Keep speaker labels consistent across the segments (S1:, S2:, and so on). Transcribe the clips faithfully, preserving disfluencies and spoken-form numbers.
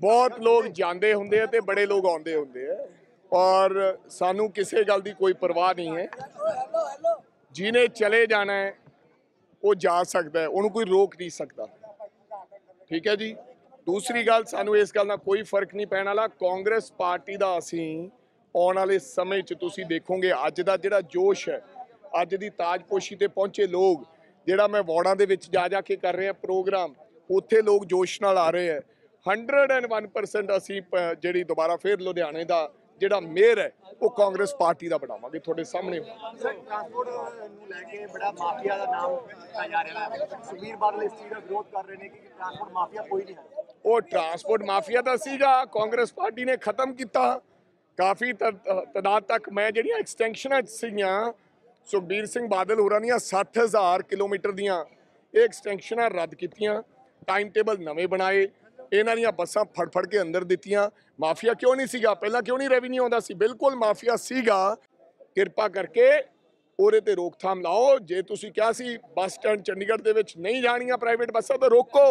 S1: बहुत लोग जाते होंगे ते बड़े लोग आते होंगे और सानू किसी गल की कोई परवाह नहीं है। जिन्हें चले जाना है वो जा सकता है, उन्होंने कोई रोक नहीं सकता। ठीक है जी। दूसरी गल, सानू इस गल का कोई फर्क नहीं पैण वाला। कांग्रेस पार्टी का असी आने वाले समय च तुसीं देखोगे अज का जिहड़ा जोश है, अज की ताजपोशी ते पहुंचे लोग, जिहड़ा मैं वार्डां दे विच जा जा के कर रहे हैं प्रोग्राम, उत्थे लोग जोश नाल आ रहे हैं। हंड्रड एंड वन परसेंट असी जिहड़ी दोबारा फिर लुधियाने का जिहड़ा मेयर है वो कांग्रेस पार्टी का बनावांगे। तुहाडे सामने
S2: ट्रांसपोर्ट नूं लैके बड़ा माफिया का नाम लिया जा रहा है। सुखबीर बादल इस चीज़ का विरोध कर रहे हैं कि ट्रांसपोर्ट माफिया कोई नहीं है।
S1: वो ट्रांसपोर्ट माफिया का सीगा, कांग्रेस पार्टी ने खत्म किया। काफ़ी तादाद तक मैं जिहड़ियां एक्सटेंशनां सीगियां सुखबीर सिंह बादल होरां दीयां सत्त हज़ार किलोमीटर दीयां ये एक्सटेंशनां रद्द कीतियां, टाइम टेबल नवे बनाए, इन्हां दीयां बसां फड़ फड़ के अंदर दित्तियां। माफिया क्यों नहीं सीगा? पहला क्यों नहीं रेवन्यू आउंदा सी? बिल्कुल माफिया सीगा। किरपा करके ਉਹਦੇ ਤੇ रोकथाम लाओ। जे तुसीं कहा सी बस स्टैंड चंडीगढ़ दे विच नहीं जाणियां प्राइवेट बसां तो रोको।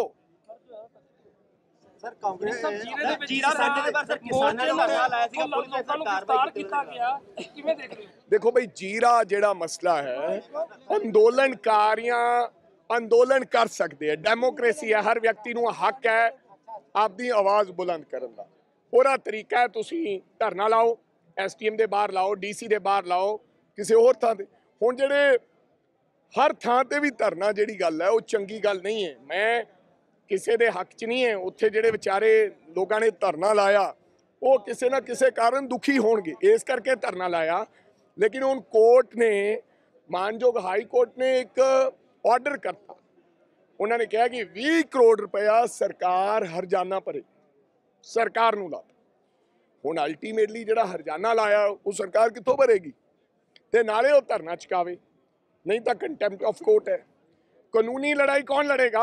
S2: सर कांग्रेस जीरा संडे दे पर सर किसानां ने धरना लाया सीगा, पुलिस ने कार्रवाई कीता गया, किवें देख रहे हो?
S1: देखो भाई, जीरा जिहड़ा मसला है, अंदोलनकारियां अंदोलन कर सकते हैं, डेमोक्रेसी है, हर व्यक्ति नूं हक है आपकी आवाज़ बुलंद करन दा। पूरा तरीका है तुसीं धरना लाओ, एस टी एम दे बाहर लाओ, डी सी दे बाहर लाओ, किसी होर थां ते। हुण जिहड़े हर थां ते भी धरना जिहड़ी गल है वो चंगी गल नहीं है। मैं किसी दे हक च नहीं है। उत्थे जिहड़े विचारे लोगों ने धरना लाया वो किसी ना किसी कारण दुखी होणगे, इस करके धरना लाया। लेकिन हुण कोर्ट ने, मानयोग हाई कोर्ट ने एक ऑर्डर करता, उन्होंने कहा कि बीस करोड़ रुपया सरकार हरजाना भरे, सरकार नूं लाता। हुण अल्टीमेटली जिहड़ा हरजाना लाया वो सरकार कित्थों भरेगी? ते नाले वो धरना चुकावे, नहीं तो कंटेम्प्ट ऑफ कोर्ट है। कानूनी लड़ाई कौन लड़ेगा?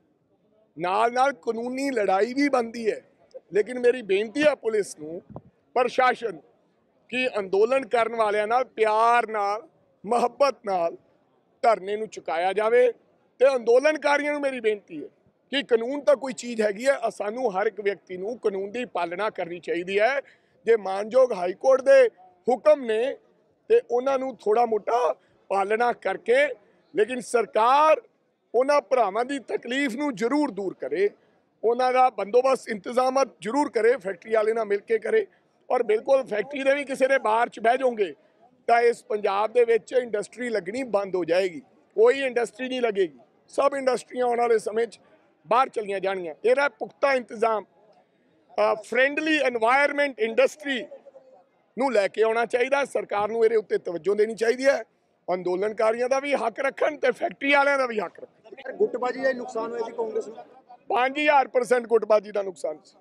S1: नाल नाल कानूनी लड़ाई भी बनती है। लेकिन मेरी बेनती है पुलिस नूं, प्रशासन कि अंदोलन करने वालियां नाल प्यार नाल, मुहब्बत नाल धरने नूं चुकाया जावे। ते अंदोलनकारियों नूं मेरी बेनती है कि कानून तो कोई चीज़ हैगी है, सानू हर एक व्यक्ति नूं कानून की पालना करनी चाहिए है। जे मानयोग हाई कोर्ट के हुक्म ने ते उन्हां नूं थोड़ा मोटा पालना करके, लेकिन सरकार उन्हां भरावां दी तकलीफ नूं जरूर दूर करे, उन्हां दा बंदोबस्त इंतजाम जरूर करे, फैक्ट्री वाले नाल मिल के करे। और बिल्कुल फैक्ट्री दे भी किसी ने बाहर च बह जाओगे तो इस पंजाब दे विच इंडस्ट्री लगनी बंद हो जाएगी, कोई इंडस्ट्री नहीं लगेगी। सब इंडस्ट्रियां आने वाले समय बाहर चलियां जानियां। इहदा पुख्ता इंतजाम फ्रेंडली एनवायरमेंट इंडस्ट्री नूं लैके आउणा चाहिए। सरकार नूं इहदे उत्ते तवज्जो देनी चाहिए है। अंदोलनकारियों का भी हक रखन ते फैक्ट्री वालियां दा भी हक रखन।
S2: गुटबाजी का नुकसान होया सी कांग्रेस नूं
S1: पांच हज़ार परसेंट गुटबाजी का नुकसान सी।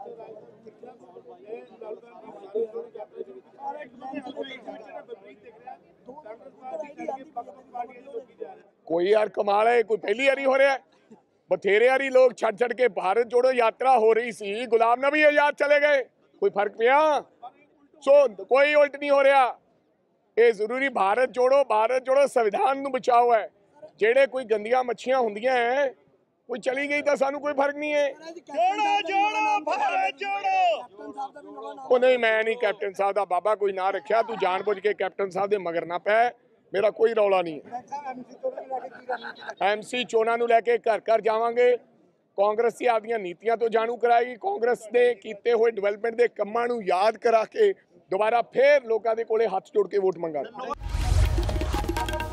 S1: कोई यार कमाल है, कोई पहली बारी हो रहा है? बथेरे वारी लोग छड़ छड़ के भारत जोड़ो यात्रा हो रही सी, गुलाम नबी आजाद चले गए, कोई फर्क पिया? सो कोई उल्ट नहीं हो रहा। ये जरूरी भारत जोड़ो भारत जोड़ो संविधान नूं बचाओ है। जेड़े कोई गंदियां मच्छियां हुंदियां हैं कोई चली गई तो सानू कोई फर्क नहीं है।
S2: जोड़ो जोड़ो भारत जोड़ो।
S1: वो नहीं, मैं नहीं कैप्टन साहब का बाबा कोई ना रखा। तू जानबूझ के कैप्टन साहब के मगर ना पै, मेरा कोई रौला नहीं है। एम सी चोणां नूं लैके घर घर जावांगे। कांग्रेस की आपदियां नीतियां तो जाणू कराएगी, कांग्रेस ने कीते हुए डिवेलपमेंट के कम्मां नूं याद करा के दोबारा फिर लोगों के कोले हथ जोड़ के वोट मंगा।